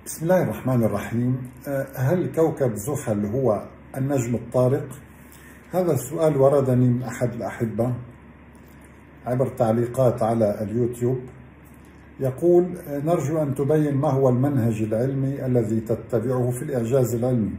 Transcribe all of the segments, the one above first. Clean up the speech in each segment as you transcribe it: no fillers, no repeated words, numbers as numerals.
بسم الله الرحمن الرحيم. هل كوكب زحل هو النجم الطارق؟ هذا السؤال وردني من أحد الأحبة عبر تعليقات على اليوتيوب. يقول: نرجو أن تبين ما هو المنهج العلمي الذي تتبعه في الإعجاز العلمي،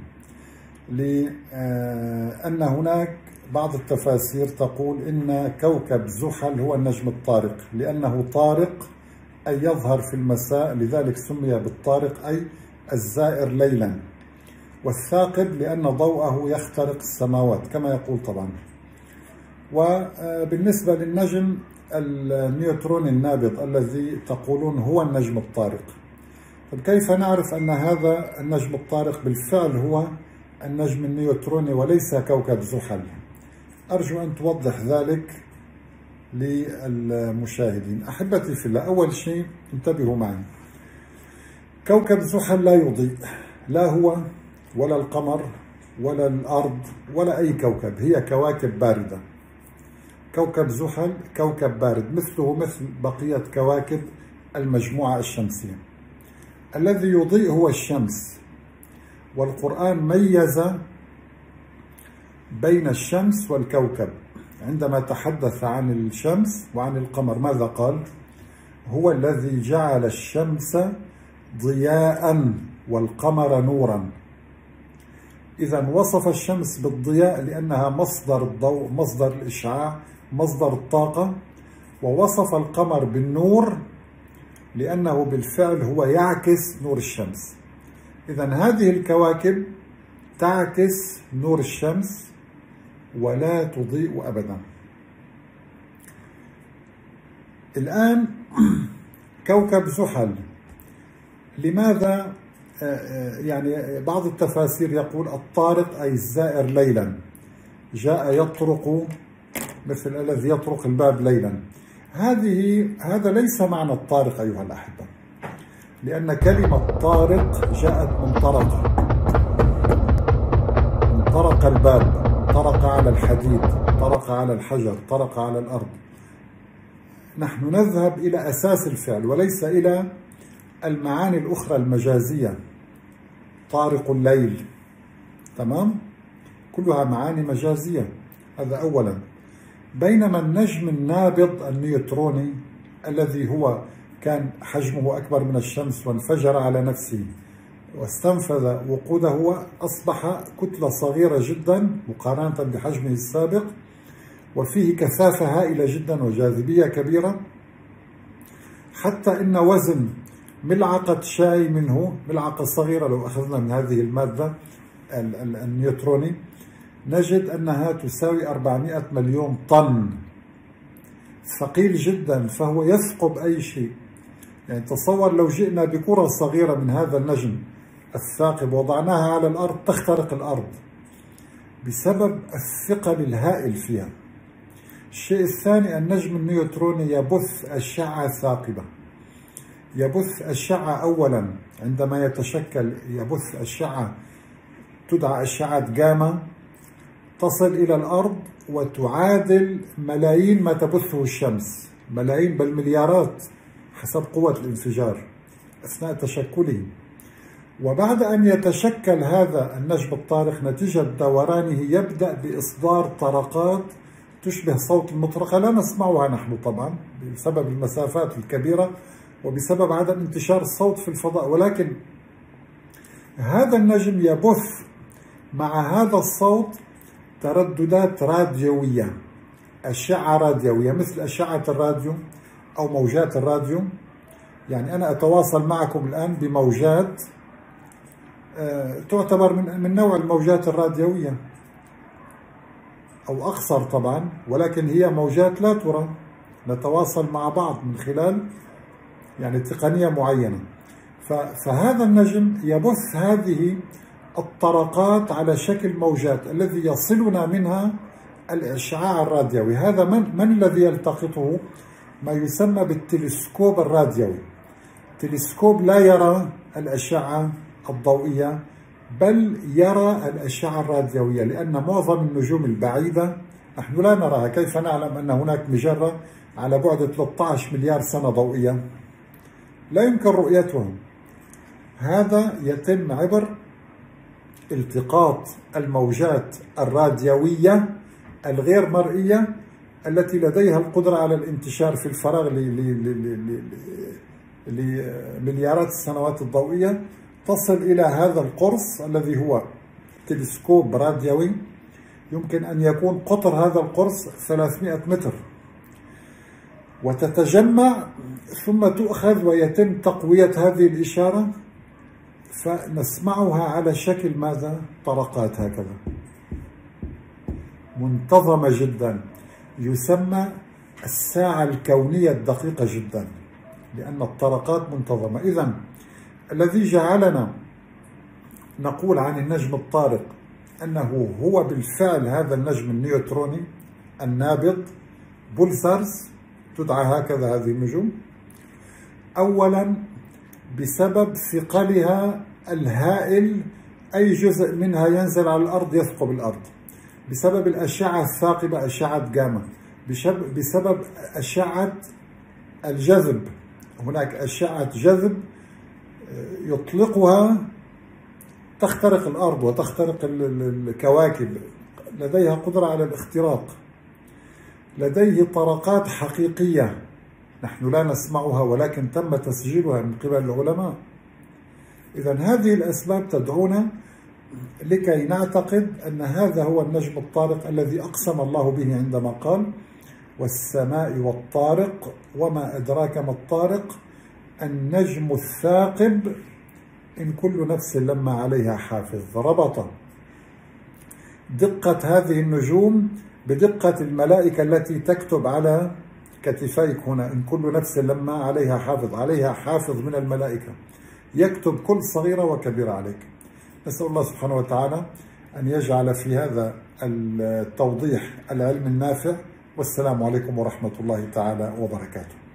لأن هناك بعض التفاسير تقول إن كوكب زحل هو النجم الطارق، لأنه طارق أي يظهر في المساء، لذلك سمي بالطارق أي الزائر ليلا، والثاقب لأن ضوءه يخترق السماوات كما يقول طبعا. وبالنسبة للنجم النيوتروني النابض الذي تقولون هو النجم الطارق، كيف نعرف أن هذا النجم الطارق بالفعل هو النجم النيوتروني وليس كوكب زحل؟ أرجو أن توضح ذلك للمشاهدين. أحبتي في الله، أول شيء انتبهوا معي، كوكب زحل لا يضيء، لا هو ولا القمر ولا الأرض ولا أي كوكب، هي كواكب باردة. كوكب زحل كوكب بارد مثله مثل بقية كواكب المجموعة الشمسية. الذي يضيء هو الشمس، والقرآن ميز بين الشمس والكوكب عندما تحدث عن الشمس وعن القمر. ماذا قال؟ هو الذي جعل الشمس ضياء والقمر نورا. إذا وصف الشمس بالضياء لأنها مصدر الضوء، مصدر الإشعاع، مصدر الطاقة، ووصف القمر بالنور لأنه بالفعل هو يعكس نور الشمس. إذا هذه الكواكب تعكس نور الشمس ولا تضيء أبدا. الآن كوكب زحل لماذا؟ يعني بعض التفاسير يقول الطارق أي الزائر ليلا، جاء يطرق مثل الذي يطرق الباب ليلا. هذا ليس معنى الطارق أيها الأحبة، لأن كلمة طارق جاءت من طرق الباب، طرق على الحديد، طرق على الحجر، طرق على الأرض. نحن نذهب إلى أساس الفعل وليس إلى المعاني الأخرى المجازية. طارق الليل، تمام؟ كلها معاني مجازية. هذا أولا. بينما النجم النابض النيوتروني الذي هو كان حجمه أكبر من الشمس وانفجر على نفسه واستنفذ وقوده، وأصبح كتلة صغيرة جدا مقارنة بحجمه السابق، وفيه كثافة هائلة جدا وجاذبية كبيرة، حتى إن وزن ملعقة شاي منه، ملعقة صغيرة لو أخذنا من هذه المادة النيوتروني، نجد أنها تساوي 400 مليون طن. ثقيل جدا، فهو يثقب أي شيء. يعني تصور لو جئنا بكرة صغيرة من هذا النجم الثاقب وضعناها على الأرض تخترق الأرض بسبب الثقل الهائل فيها. الشيء الثاني، النجم النيوتروني يبث أشعة ثاقبة، يبث أشعة أولا عندما يتشكل، يبث أشعة تدعى أشعة جاما تصل إلى الأرض وتعادل ملايين ما تبثه الشمس، ملايين بل مليارات حسب قوة الانفجار أثناء تشكله. وبعد أن يتشكل هذا النجم الطارق نتيجة دورانه يبدأ بإصدار طرقات تشبه صوت المطرقة، لا نسمعها نحن طبعا بسبب المسافات الكبيرة وبسبب عدم انتشار الصوت في الفضاء، ولكن هذا النجم يبث مع هذا الصوت ترددات راديوية، أشعة راديوية مثل أشعة الراديو أو موجات الراديو. يعني أنا أتواصل معكم الآن بموجات تعتبر من نوع الموجات الراديوية أو أقصر طبعا، ولكن هي موجات لا ترى، نتواصل مع بعض من خلال يعني تقنية معينة. فهذا النجم يبث هذه الطرقات على شكل موجات الذي يصلنا منها الإشعاع الراديوي. هذا من الذي يلتقطه؟ ما يسمى بالتلسكوب الراديوي. التلسكوب لا يرى الأشعة الضوئية بل يرى الأشعة الراديوية، لأن معظم النجوم البعيدة نحن لا نراها. كيف نعلم أن هناك مجرة على بعد 13 مليار سنة ضوئية؟ لا يمكن رؤيتها. هذا يتم عبر التقاط الموجات الراديوية الغير مرئية التي لديها القدرة على الانتشار في الفراغ لمليارات السنوات الضوئية، تصل إلى هذا القرص الذي هو تلسكوب راديوي. يمكن أن يكون قطر هذا القرص 300 متر، وتتجمع ثم تؤخذ ويتم تقوية هذه الإشارة، فنسمعها على شكل ماذا؟ طرقات هكذا منتظمة جدا، يسمى الساعة الكونية الدقيقة جدا، لأن الطرقات منتظمة. إذن الذي جعلنا نقول عن النجم الطارق أنه هو بالفعل هذا النجم النيوتروني النابض، بولسارز تدعى هكذا هذه النجوم، أولا بسبب ثقلها الهائل، أي جزء منها ينزل على الأرض يثقب الأرض، بسبب الأشعة الثاقبة أشعة جاما، بسبب أشعة الجذب، هناك أشعة جذب يطلقها تخترق الأرض وتخترق الكواكب، لديها قدرة على الاختراق، لديه طرقات حقيقية نحن لا نسمعها ولكن تم تسجيلها من قبل العلماء. إذن هذه الأسباب تدعونا لكي نعتقد أن هذا هو النجم الطارق الذي أقسم الله به عندما قال: والسماء والطارق وما أدراك ما الطارق النجم الثاقب إن كل نفس لما عليها حافظ. ربط دقة هذه النجوم بدقة الملائكة التي تكتب على كتفيك هنا: إن كل نفس لما عليها حافظ، عليها حافظ من الملائكة يكتب كل صغيرة وكبيرة عليك. نسأل الله سبحانه وتعالى أن يجعل في هذا التوضيح العلم النافع، والسلام عليكم ورحمة الله تعالى وبركاته.